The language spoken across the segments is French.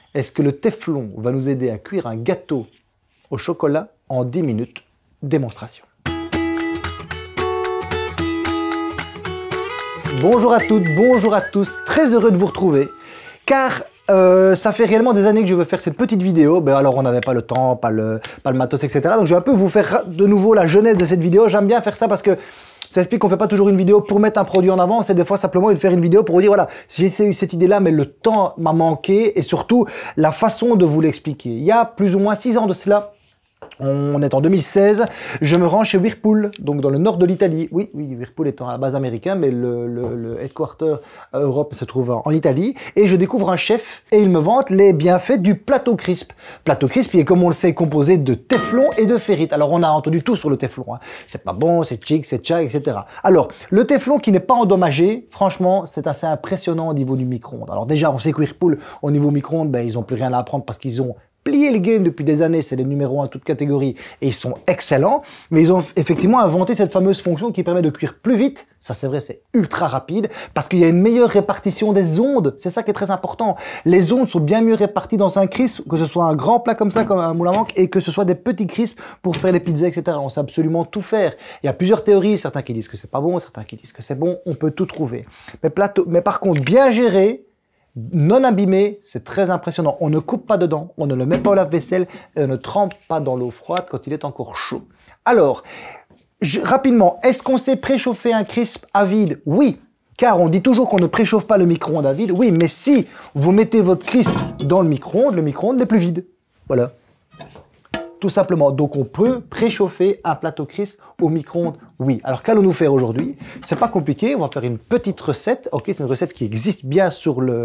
Est-ce que le téflon va nous aider à cuire un gâteau au chocolat en 10 minutes? Démonstration. Bonjour à toutes, bonjour à tous, très heureux de vous retrouver, car ça fait réellement des années que je veux faire cette petite vidéo. Alors on n'avait pas le temps, pas le matos, etc. Donc je vais un peu vous faire de nouveau la genèse de cette vidéo. J'aime bien faire ça parce que ça explique qu'on ne fait pas toujours une vidéo pour mettre un produit en avant, c'est des fois simplement de faire une vidéo pour vous dire voilà, j'ai eu cette idée-là, mais le temps m'a manqué et surtout la façon de vous l'expliquer. Il y a plus ou moins 6 ans de cela, on est en 2016, je me rends chez Whirlpool, donc dans le nord de l'Italie. Oui, Whirlpool étant à la base américain, mais le headquarter Europe se trouve en Italie. Et je découvre un chef et il me vante les bienfaits du plateau crisp. Plateau crisp qui est, comme on le sait, composé de téflon et de ferrite. Alors on a entendu tout sur le téflon, hein. C'est pas bon, c'est chic, c'est tcha, etc. Alors, le téflon qui n'est pas endommagé, franchement, c'est assez impressionnant au niveau du micro-ondes. Alors déjà, on sait que Whirlpool, au niveau micro-ondes, ils n'ont plus rien à apprendre parce qu'ils ont plié le game depuis des années, c'est les numéros 1 toute catégorie et ils sont excellents, mais ils ont effectivement inventé cette fameuse fonction qui permet de cuire plus vite. Ça c'est vrai, c'est ultra rapide parce qu'il y a une meilleure répartition des ondes, c'est ça qui est très important. Les ondes sont bien mieux réparties dans un crisp, que ce soit un grand plat comme ça, comme un moule à manque, et que ce soit des petits crisps pour faire les pizzas, etc. On sait absolument tout faire. Il y a plusieurs théories, certains qui disent que c'est pas bon, certains qui disent que c'est bon, on peut tout trouver. Mais par contre, bien géré, non abîmé, c'est très impressionnant. On ne coupe pas dedans, on ne le met pas au lave-vaisselle et on ne trempe pas dans l'eau froide quand il est encore chaud. Alors, rapidement, est-ce qu'on sait préchauffer un crisp à vide? Oui, car on dit toujours qu'on ne préchauffe pas le micro-ondes à vide. Oui, mais si vous mettez votre crisp dans le micro-ondes n'est plus vide. Voilà. Tout simplement. Donc on peut préchauffer un plateau crisp au micro-ondes, oui. Alors qu'allons-nous faire aujourd'hui? C'est pas compliqué, on va faire une petite recette. Ok, c'est une recette qui existe bien sur le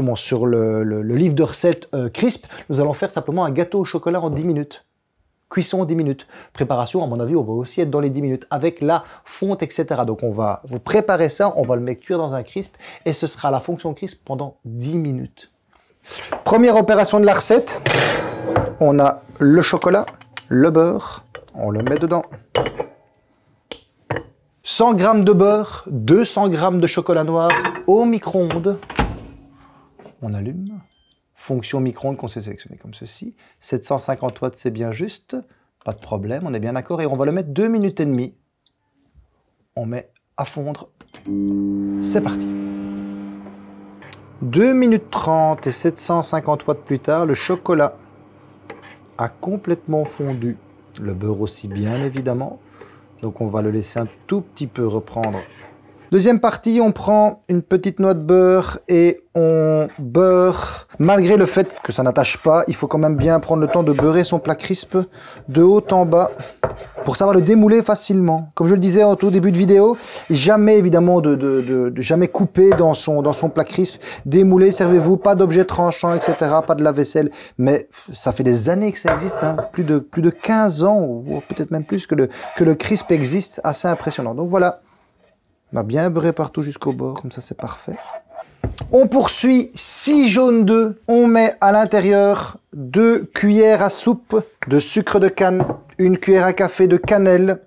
livre de recettes crisp. Nous allons faire simplement un gâteau au chocolat en 10 minutes. Cuisson en 10 minutes. Préparation, à mon avis, on va aussi être dans les 10 minutes avec la fonte, etc. Donc on va vous préparer ça, on va le mettre cuire dans un crisp et ce sera la fonction crisp pendant 10 minutes. Première opération de la recette. On a le chocolat, le beurre, on le met dedans. 100 g de beurre, 200 g de chocolat noir au micro-ondes. On allume. Fonction micro-ondes qu'on s'est sélectionné comme ceci. 750 watts, c'est bien juste. Pas de problème, on est bien d'accord. Et on va le mettre 2 minutes et demie. On met à fondre. C'est parti. 2 minutes 30 et 750 watts plus tard, le chocolat a complètement fondu. Le beurre aussi, bien évidemment. Donc on va le laisser un tout petit peu reprendre. Deuxième partie, on prend une petite noix de beurre et on beurre. Malgré le fait que ça n'attache pas, il faut quand même bien prendre le temps de beurrer son plat crisp de haut en bas pour savoir le démouler facilement. Comme je le disais au tout début de vidéo, jamais évidemment de jamais couper dans son plat crisp. Démouler, servez-vous, pas d'objets tranchants, etc., pas de lave-vaisselle. Mais ça fait des années que ça existe, hein, plus de 15 ans, ou peut-être même plus que le crisp existe, assez impressionnant. Donc voilà. On a bien beurré partout jusqu'au bord, comme ça c'est parfait. On poursuit 6 jaunes d'œufs. On met à l'intérieur 2 cuillères à soupe de sucre de canne, 1 cuillère à café de cannelle.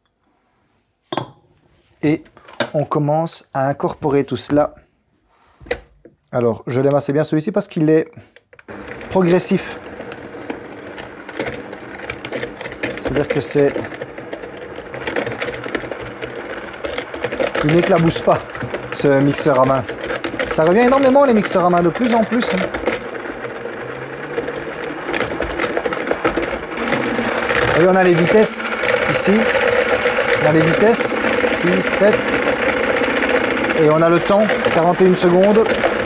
Et on commence à incorporer tout cela. Alors, je l'aime assez bien celui-ci parce qu'il est progressif. C'est-à-dire que c'est... Il n'éclabousse pas, ce mixeur à main. Ça revient énormément, les mixeurs à main, de plus en plus. Hein. Et on a les vitesses, ici. On a les vitesses, 6, 7. Et on a le temps, 41 secondes.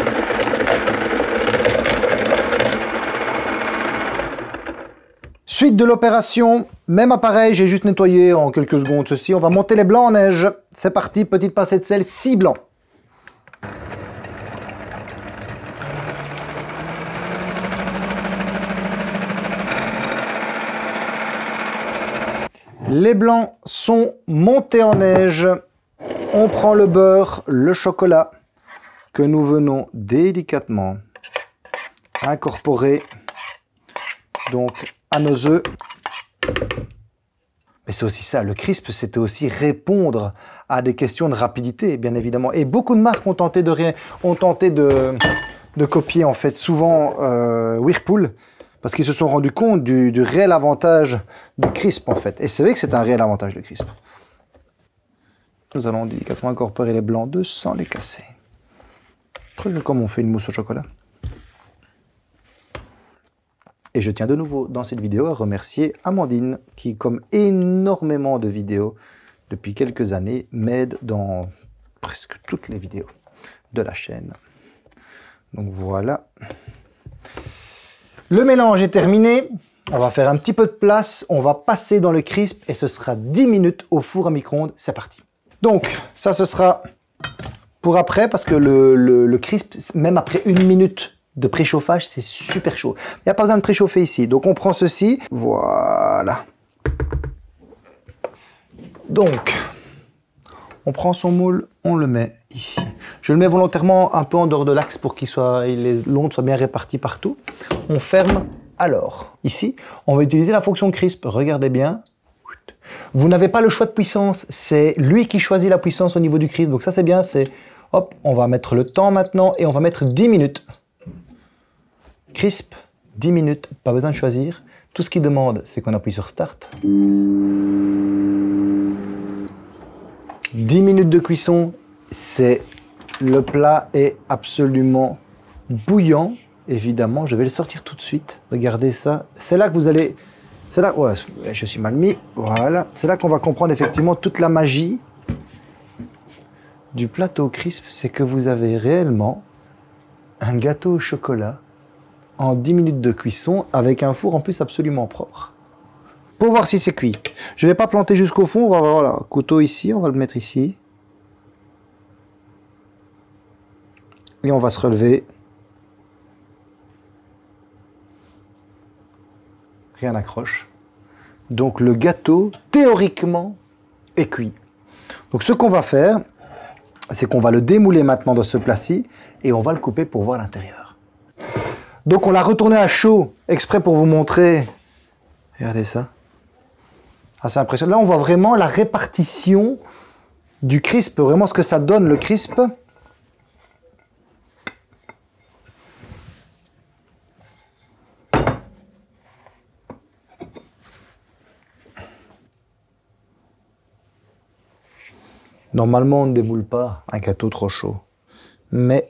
Suite de l'opération, même appareil, j'ai juste nettoyé en quelques secondes ceci. On va monter les blancs en neige. C'est parti, petite pincée de sel, 6 blancs. Les blancs sont montés en neige. On prend le beurre, le chocolat que nous venons délicatement incorporer donc à nos œufs. Mais c'est aussi ça, le crisp, c'était aussi répondre à des questions de rapidité, bien évidemment. Et beaucoup de marques ont tenté de de copier en fait souvent Whirlpool parce qu'ils se sont rendus compte du réel avantage du crisp en fait. Et c'est vrai que c'est un réel avantage le crisp. Nous allons délicatement incorporer les blancs d'œufs sans les casser. Prenez comme on fait une mousse au chocolat. Et je tiens de nouveau dans cette vidéo à remercier Amandine qui, comme énormément de vidéos depuis quelques années, m'aide dans presque toutes les vidéos de la chaîne. Donc voilà. Le mélange est terminé. On va faire un petit peu de place. On va passer dans le crisp et ce sera 10 minutes au four à micro-ondes. C'est parti. Donc ça, ce sera pour après parce que le crisp, même après 1 minute de préchauffage, c'est super chaud. Il n'y a pas besoin de préchauffer ici. Donc on prend ceci. Voilà. Donc, on prend son moule, on le met ici. Je le mets volontairement un peu en dehors de l'axe pour que les l'onde soit bien répartie partout. On ferme. Alors, ici, on va utiliser la fonction crisp. Regardez bien. Vous n'avez pas le choix de puissance. C'est lui qui choisit la puissance au niveau du crisp. Donc ça, c'est bien. C'est, hop, on va mettre le temps maintenant et on va mettre 10 minutes. Crisp, 10 minutes, pas besoin de choisir. Tout ce qu'il demande, c'est qu'on appuie sur Start. 10 minutes de cuisson, le plat est absolument bouillant. Évidemment, je vais le sortir tout de suite. Regardez ça. C'est là que vous allez... C'est là... Ouais, je suis mal mis. Voilà. C'est là qu'on va comprendre effectivement toute la magie du plateau crisp. C'est que vous avez réellement un gâteau au chocolat en 10 minutes de cuisson avec un four en plus absolument propre. Pour voir si c'est cuit. Je ne vais pas planter jusqu'au fond. On va voir, voilà, couteau ici, on va le mettre ici. Et on va se relever. Rien n'accroche. Donc le gâteau, théoriquement, est cuit. Donc ce qu'on va faire, c'est qu'on va le démouler maintenant dans ce plat-ci et on va le couper pour voir l'intérieur. Donc on l'a retourné à chaud, exprès pour vous montrer. Regardez ça. Assez impressionnant. Là, on voit vraiment la répartition du crisp, vraiment ce que ça donne le crisp. Normalement, on ne démoule pas un gâteau trop chaud, mais...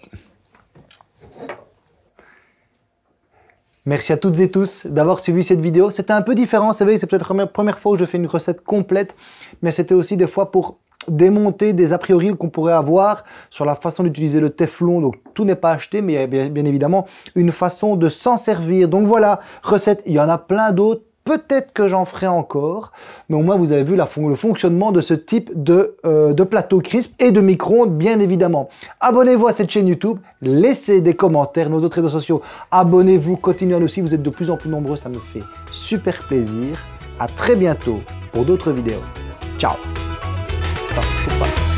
Merci à toutes et tous d'avoir suivi cette vidéo. C'était un peu différent, c'est vrai, c'est peut-être la première fois où je fais une recette complète, mais c'était aussi des fois pour démonter des a priori qu'on pourrait avoir sur la façon d'utiliser le téflon. Donc tout n'est pas acheté, mais il y a bien évidemment une façon de s'en servir. Donc voilà, recette, il y en a plein d'autres. Peut-être que j'en ferai encore, mais au moins vous avez vu le fonctionnement de ce type de plateau crisp et de micro-ondes, bien évidemment. Abonnez-vous à cette chaîne YouTube, laissez des commentaires, nos autres réseaux sociaux, abonnez-vous, continuez à nous suivre, vous êtes de plus en plus nombreux, ça me fait super plaisir. À très bientôt pour d'autres vidéos. Ciao.